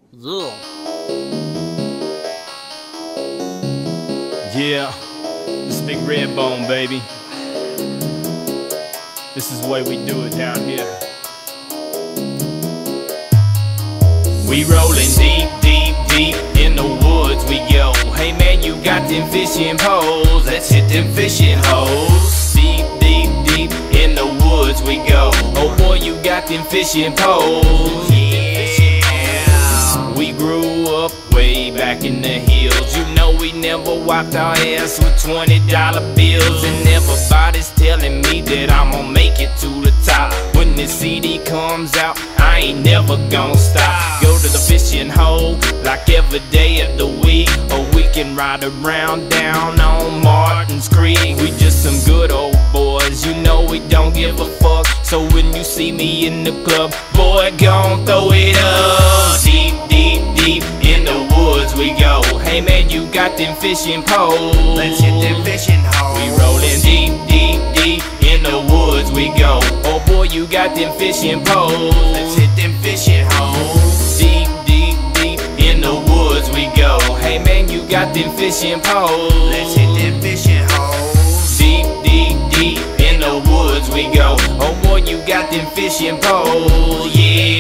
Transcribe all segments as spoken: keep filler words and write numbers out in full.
Ugh. Yeah, this is Big Red Bone, baby. This is the way we do it down here. We rollin' deep, deep, deep in the woods we go. Hey man, you got them fishing poles, let's hit them fishing holes. Deep, deep, deep in the woods we go. Oh boy, you got them fishing poles. Yeah. We grew up way back in the hills. You know we never wiped our ass with twenty dollar bills. And everybody's telling me that I'm gonna make it to the top. When this C D comes out, I ain't never gonna stop. Go to the fishing hole like every day of the week, or we can ride around down on Martin's Creek. We just some good old boys, you know we don't give a fuck. So when you see me in the club, boy, gon' throw it up. Deep, deep, deep in the woods we go. Hey man, you got them fishing poles, let's hit them fishing holes. We rollin' deep, deep, deep in the woods we go. Oh boy, you got them fishing poles, let's hit them fishing holes. Deep, deep, deep in the woods we go. Hey man, you got them fishing poles, let's hit them fishing holes. Deep, deep, deep in the woods we go. Oh boy, you got them fishing poles,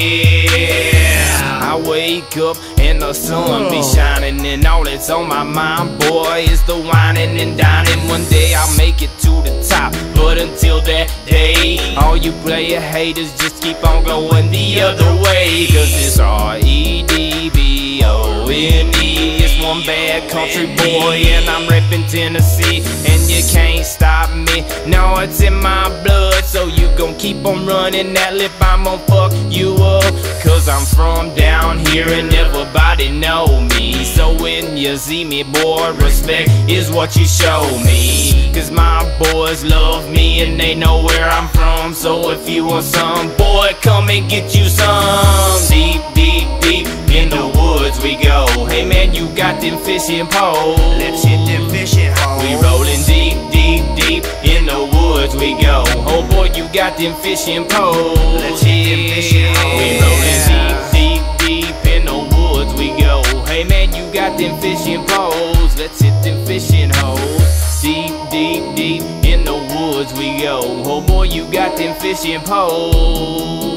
yeah. I wake up and the sun be shining, and all that's on my mind, boy, is the whining and dining. One day I'll make it to the top, but until that day, all you player haters just keep on going the other way. Cause it's R E D B O N E. It's one bad country boy and I'm reppin' Tennessee, and you can't stop me, no, it's in my blood. So you gon' keep on running that lip, I'm gon' fuck you up. Cause I'm from down here and everybody know me. So when you see me, boy, respect is what you show me. Cause my boys love me and they know where I'm from. So if you want some, boy, come and get you some. Deep, deep, deep in the woods we go. Hey man, you got them fishing poles, let's hit them fishing holes. We rollin' deep, deep, deep in the woods we go. Oh boy, you got them fishing poles, let's hit them fishing holes. We rollin' deep, deep, deep in the woods we go. Hey man, you got them fishing poles, let's hit them fishing holes. Deep, deep, deep in the woods we go. Oh boy, you got them fishing poles.